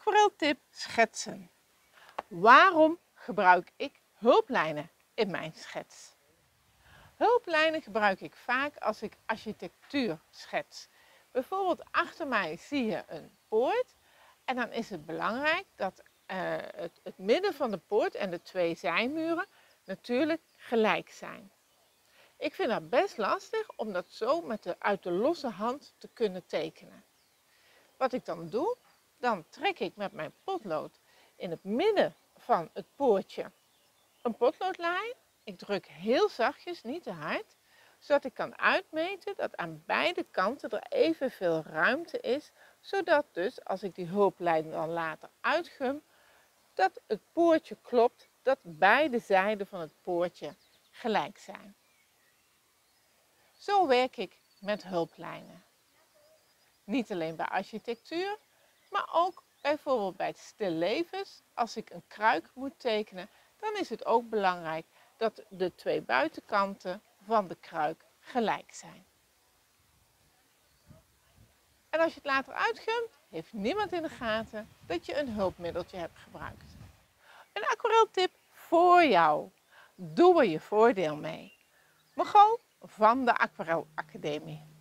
Aquareltip schetsen. Waarom gebruik ik hulplijnen in mijn schets? Hulplijnen gebruik ik vaak als ik architectuur schets. Bijvoorbeeld achter mij zie je een poort en dan is het belangrijk dat het midden van de poort en de twee zijmuren natuurlijk gelijk zijn. Ik vind dat best lastig om dat zo uit de losse hand te kunnen tekenen. Wat ik dan doe, dan trek ik met mijn potlood in het midden van het poortje een potloodlijn. Ik druk heel zachtjes, niet te hard, zodat ik kan uitmeten dat aan beide kanten er evenveel ruimte is, zodat dus als ik die hulplijn dan later uitgum, dat het poortje klopt, dat beide zijden van het poortje gelijk zijn. Zo werk ik met hulplijnen. Niet alleen bij architectuur, maar ook bijvoorbeeld bij het stillevens. Als ik een kruik moet tekenen, dan is het ook belangrijk dat de twee buitenkanten van de kruik gelijk zijn. En als je het later uitgumt, heeft niemand in de gaten dat je een hulpmiddeltje hebt gebruikt. Een aquareltip voor jou. Doe er je voordeel mee. Margot van de Aquarel Academie.